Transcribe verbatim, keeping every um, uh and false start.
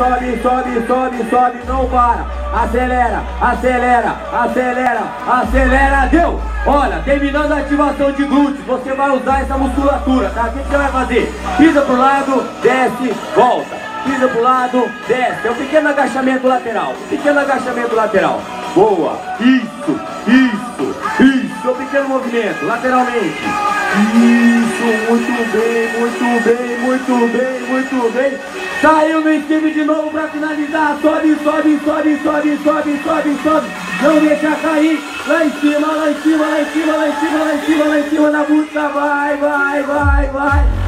sobe, sobe, sobe, sobe, não para. Acelera, acelera, acelera, acelera, deu! Olha, terminando a ativação de glúteos, você vai usar essa musculatura, tá? O que você vai fazer? Pisa pro lado, desce, volta. Pisa pro lado, desce. É um pequeno agachamento lateral, um pequeno agachamento lateral. Boa, isso, isso, isso, é um pequeno movimento, lateralmente. Isso, muito bem, muito bem, muito bem, muito bem. Saiu no esquive de novo pra finalizar. Sobe, sobe, sobe, sobe, sobe, sobe, sobe. Não deixa cair. Lá em cima, lá em cima, lá em cima, lá em cima, lá em cima, lá em cima da busca. Vai, vai, vai, vai.